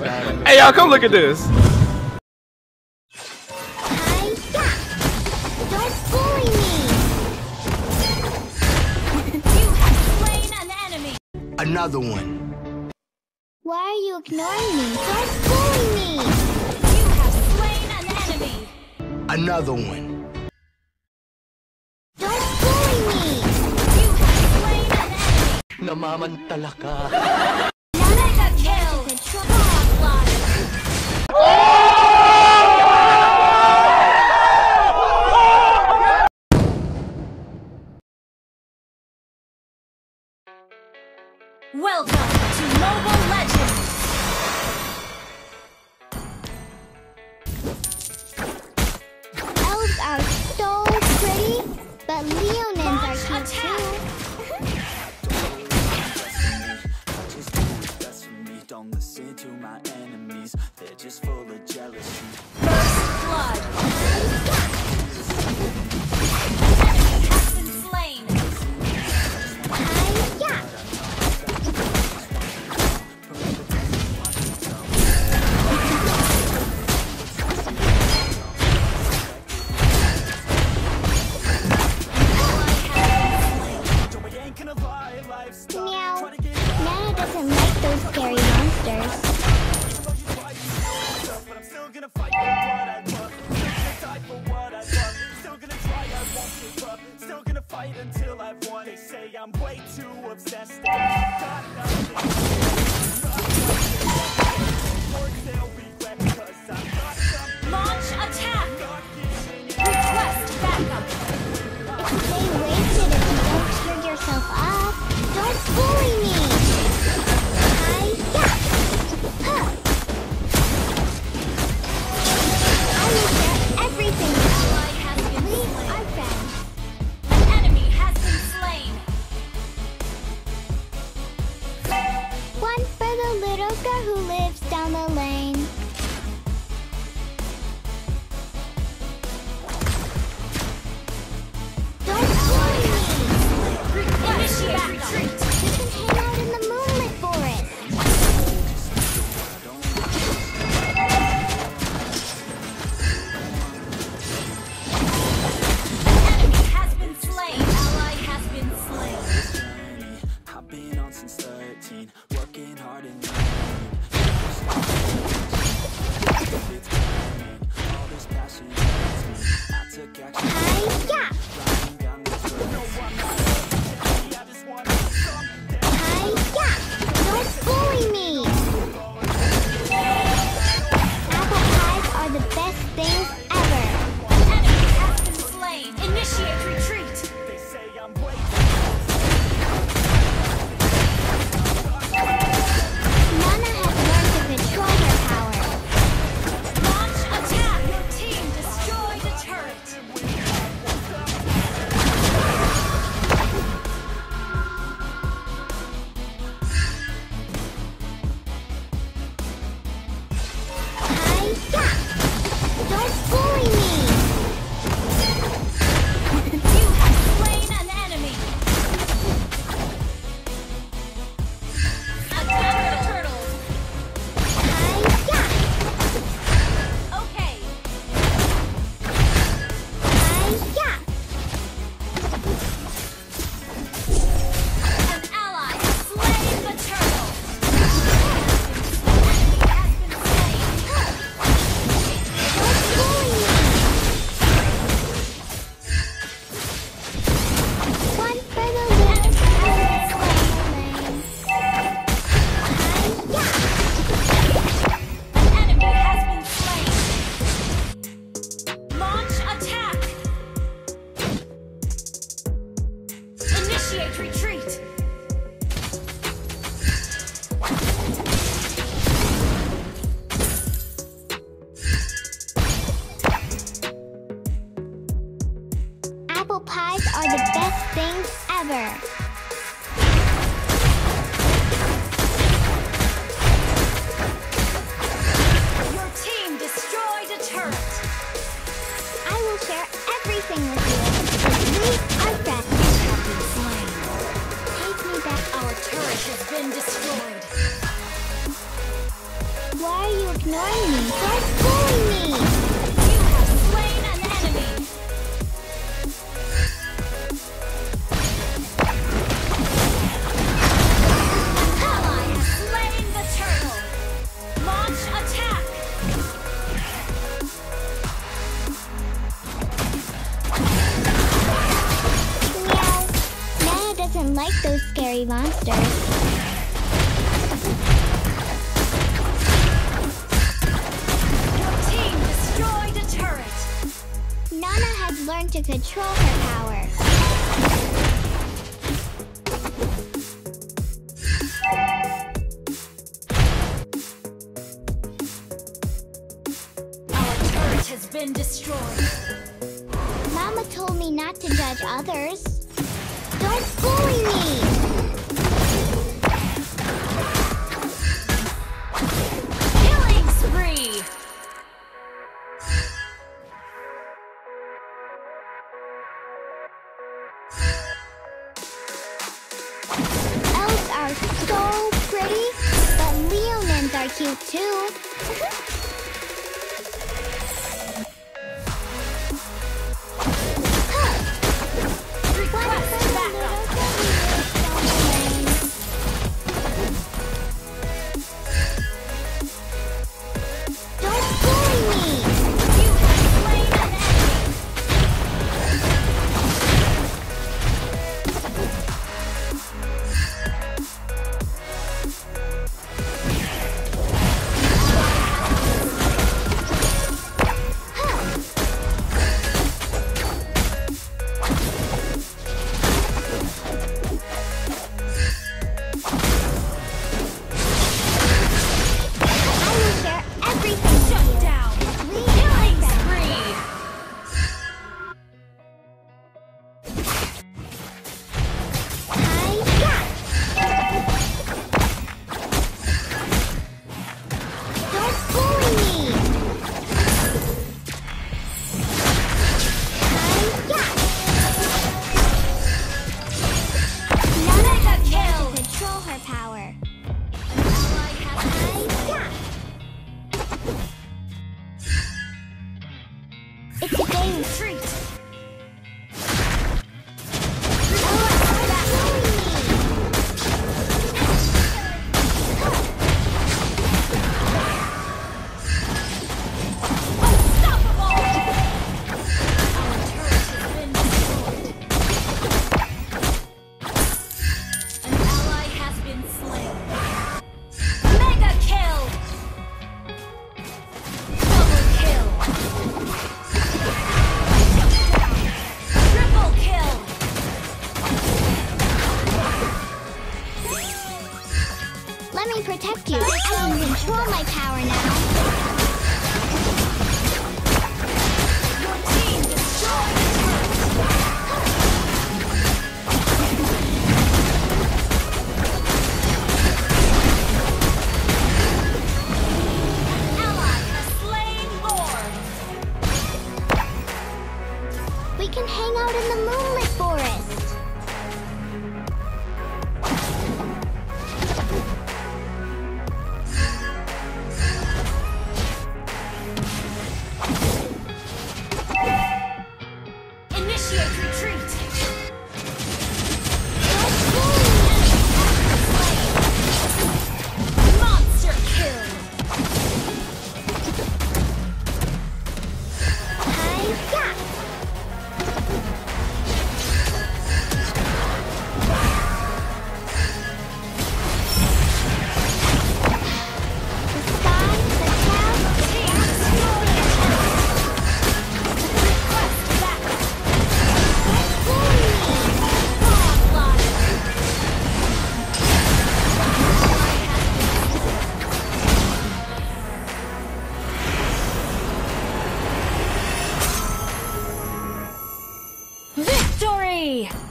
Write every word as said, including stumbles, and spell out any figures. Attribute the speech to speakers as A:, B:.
A: Hey, y'all, come look at this.
B: Hi-ya! Don't bully me!
C: You have slain an enemy.
D: Another one.
B: Why are you ignoring me? Don't bully me!
C: You have slain an enemy.
D: Another one.
B: Don't bully me!
C: You have slain an enemy.
D: Namamantala ka.
C: Mega kill. Godlike. Welcome to Mobile Legends!
B: Elves are so pretty, but Leonins are
C: Launch
B: cute
C: attack!
B: too.
E: Don't listen to my enemies, they're just full of jealousy.
C: First blood! Enemy has been slain!
B: Hi-ya! Meow. Nana doesn't like those scary monsters.
E: But I'm still gonna fight for what I love. Still gonna die for what I love. Still gonna try, I won't give up. Still gonna fight until I've won. They say I'm way too obsessed. Got nothing. Words they'll regret because I'm not something.
C: Launch attack! Request backup!
B: Stay wasted if you don't cheer yourself up. Don't bully me! Hi-ya! Huh. I will share everything with you.
C: Ally has been
B: We
C: slain.
B: are friends.
C: An enemy has been slain.
B: One for the little girl who lives down the lane. Don't bully me!
C: Initiate retreat.
B: We can hang out in the moonlit forest.
C: Enemy has been slain. Ally has been slain.
E: Journey I've been on since thirteen, working hard and learning.
B: Why are you ignoring me? Don't bully me!
C: You have slain an enemy. An ally has slain the turtle. Launch attack.
B: Meow. Nana doesn't like those scary monsters. Nana has learned to control her power.
C: Our turret has been destroyed.
B: Mama told me not to judge others. Don't bully me!
C: Killing spree.
B: Elves are so pretty, but Leonins are cute too.
C: Request backup.
B: Don't bully me!
C: You have slain an enemy.
B: I will share everything with
C: Shut
B: you.
C: down.
B: We
C: Killing
B: are
C: spree.
B: Hi-ya! Don't bully me! Hi-ya! Nana
C: Mega
B: has
C: kill.
B: learned to control her power.
C: Ally has
B: Hi-ya! It's a game.
C: retreat. Unstoppable. Our turret has been destroyed. An ally has been slain. Mega kill. Double kill. Triple kill.
B: Let me protect you. I can control my power now.
C: Your team destroyed the turret. Ally has slain Lord.
B: We can hang out in the Moonlit Forest.
C: Initiate retreat. Monster kill.
B: Hi-ya! The sky, the clouds,
C: Team destroyed. Request backup.
B: bully me!
C: Godlike. Victory!